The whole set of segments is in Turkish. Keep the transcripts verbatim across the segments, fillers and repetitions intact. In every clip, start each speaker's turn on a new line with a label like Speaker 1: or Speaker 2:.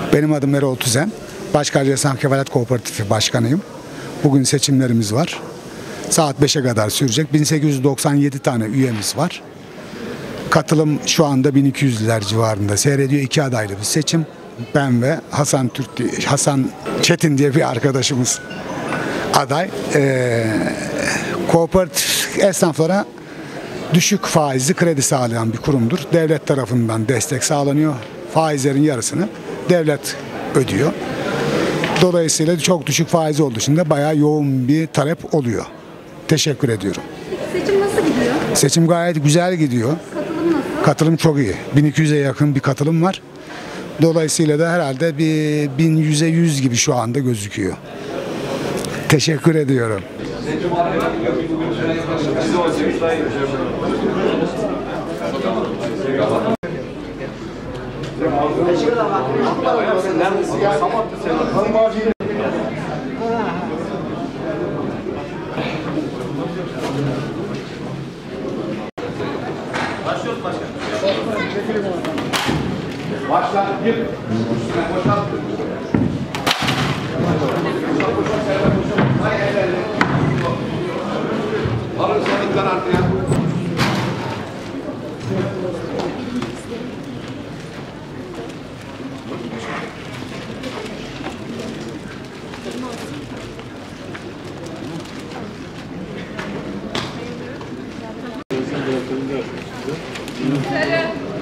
Speaker 1: Benim adım Erol Tüzen. Başkarca Esnaf Kefalet Kooperatifi Başkanıyım. Bugün seçimlerimiz var. Saat beşe kadar sürecek. bin sekiz yüz doksan yedi tane üyemiz var. Katılım şu anda bin iki yüzler civarında seyrediyor. İki adaylı bir seçim. Ben ve Hasan Türk, Hasan Çetin diye bir arkadaşımız aday. Ee, kooperatif esnaflara düşük faizli kredi sağlayan bir kurumdur. Devlet tarafından destek sağlanıyor. Faizlerin yarısını devlet ödüyor. Dolayısıyla çok düşük faiz olduğu için de bayağı yoğun bir talep oluyor. Teşekkür ediyorum.
Speaker 2: Seçim nasıl gidiyor?
Speaker 1: Seçim gayet güzel gidiyor.
Speaker 2: Katılım nasıl?
Speaker 1: Katılım çok iyi. bin iki yüze yakın bir katılım var. Dolayısıyla da herhalde bir bin yüze yüz gibi şu anda gözüküyor. Teşekkür ediyorum.
Speaker 3: Başlıyoruz başkanım. Başla. Gir. Boşalt. Alın sandıklar artıya.
Speaker 2: Sarı.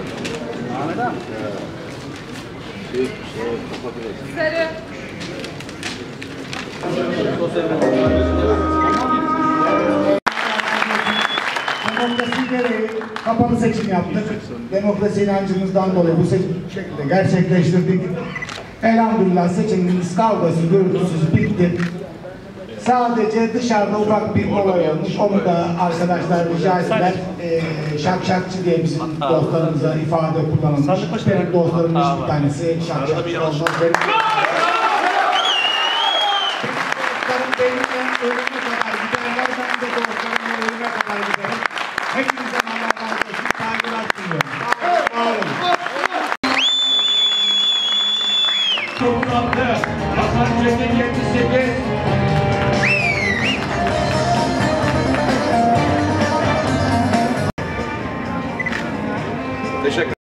Speaker 2: Sarı.
Speaker 4: Demokrasi gereği kapalı seçim yaptık. Demokrasi inancımızdan dolayı bu seçimi bu şekilde gerçekleştirdik. Elhamdülillah seçimimiz kavgasız, gürültüsüz bitti. Sadece dışarıda ufak bir olay olmuş. Onu da arkadaşlar rica ettiler. Ee, şakşakçı diye bizim dostlarımıza ifade kullanılmış. Benim dostlarımın hiçbir tanesi şakşakçı olmaz. Benim dostlarım benimle ölüme kadar giderler. Ben de dostlarımla ölüme kadar giderim. Hepinize Allah'tan koşup saygılar sunuyorum. Sağ olun.
Speaker 3: Toplandı. Hasan Çetin yetmiş sekiz. Teşekkür